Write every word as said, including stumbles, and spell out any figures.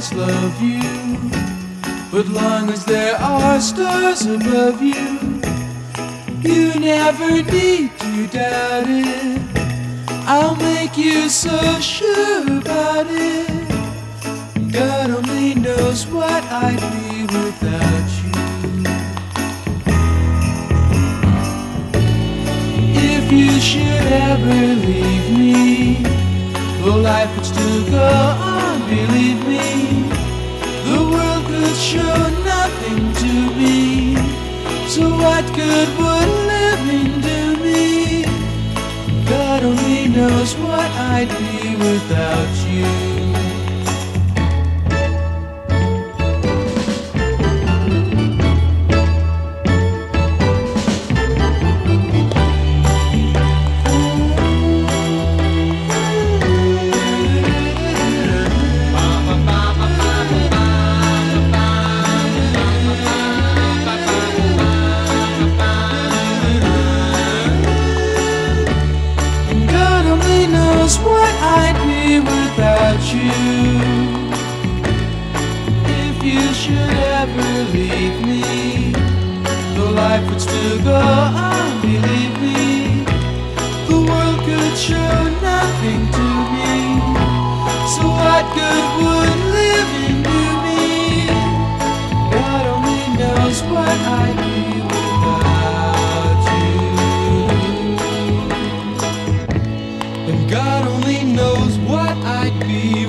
always love you, but long as there are stars above you, you never need to doubt it. I'll make you so sure about it. God only knows what I'd be without you. If you should ever leave me, well, life would still go on, believe me. The world could show nothing to me, so what good would living do me? God only knows what I'd be without you. What I'd be without you. If you should ever leave me, the life would still go on, believe me. The world could show nothing to me, so what good would living do me? God only knows what I'd be without you. And God only knows what I'd be